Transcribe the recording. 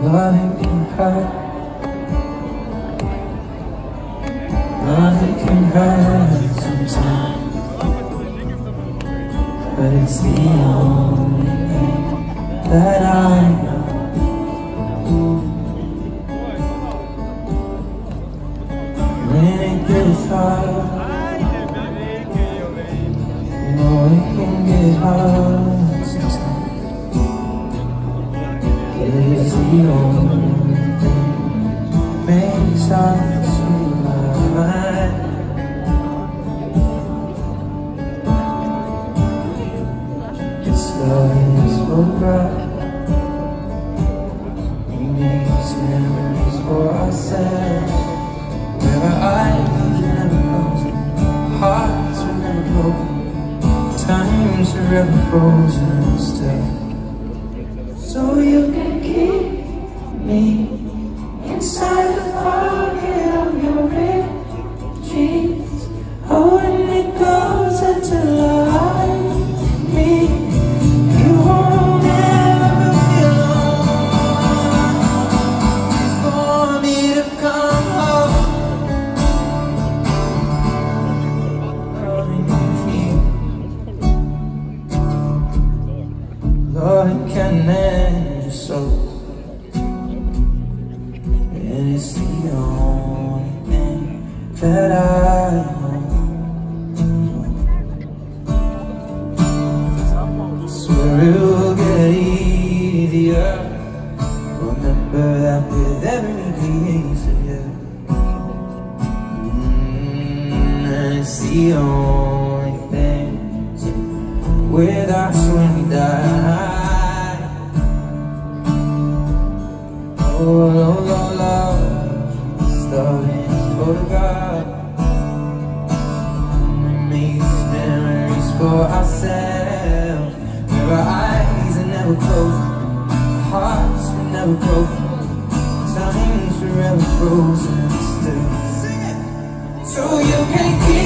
Loving can hurt. Loving can hurt sometimes, but it's the only thing that I know. When it gets hard, you know it can get hard sometimes, but it's the only thing that makes us alive. It's love so bright. We make these memories for ourselves, where our eyes are never closed, hearts are never broken, times are ever frozen still. So you can keep me inside the pocket of your ripped jeans. Oh, and it goes until I meet. You won't ever feel alone for me to come home. Loving you, Lord, can end your soul. And it's the only thing that I know. Swear it will get easier. Remember that with every piece of you. And it's the only thing with us when we die. Oh, love, love, love, starting photograph. We make these memories for ourselves, where our eyes are never closed, hearts are never broken, times forever frozen still. So you can keep